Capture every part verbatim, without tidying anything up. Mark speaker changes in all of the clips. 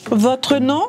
Speaker 1: Votre nom?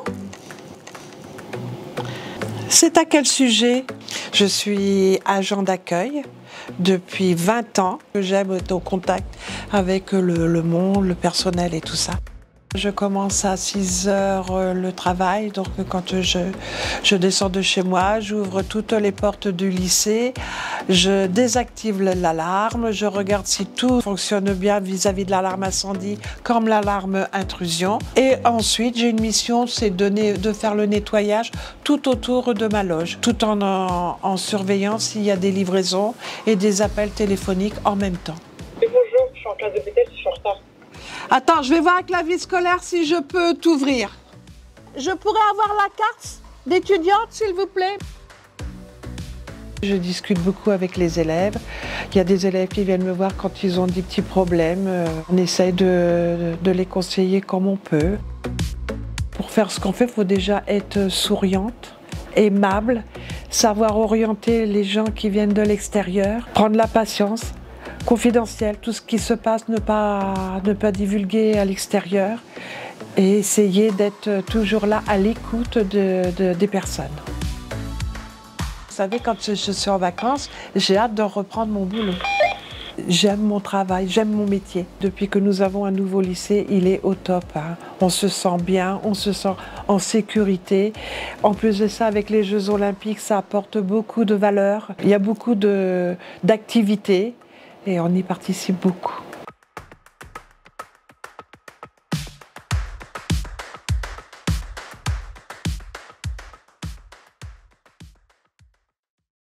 Speaker 1: C'est à quel sujet? Je suis agent d'accueil depuis vingt ans. J'aime être au contact avec le, le monde, le personnel et tout ça. Je commence à six heures le travail, donc quand je, je descends de chez moi, j'ouvre toutes les portes du lycée, je désactive l'alarme, je regarde si tout fonctionne bien vis-à-vis de l'alarme incendie comme l'alarme intrusion. Et ensuite, j'ai une mission, c'est de, de faire le nettoyage tout autour de ma loge, tout en, en, en surveillant s'il y a des livraisons et des appels téléphoniques en même temps.
Speaker 2: Et bonjour, je suis en classe de P T, je suis en retard.
Speaker 1: Attends, je vais voir avec la vie scolaire si je peux t'ouvrir. Je pourrais avoir la carte d'étudiante, s'il vous plaît? Je discute beaucoup avec les élèves. Il y a des élèves qui viennent me voir quand ils ont des petits problèmes. On essaye de, de les conseiller comme on peut. Pour faire ce qu'on fait, il faut déjà être souriante, aimable, savoir orienter les gens qui viennent de l'extérieur, prendre la patience. Confidentiel, tout ce qui se passe, ne pas, ne pas divulguer à l'extérieur et essayer d'être toujours là à l'écoute de, de, des personnes. Vous savez, quand je, je suis en vacances, j'ai hâte de reprendre mon boulot. J'aime mon travail, j'aime mon métier. Depuis que nous avons un nouveau lycée, il est au top. Hein. On se sent bien, on se sent en sécurité. En plus de ça, avec les Jeux Olympiques, ça apporte beaucoup de valeur. Il y a beaucoup d'activités. Et on y participe beaucoup.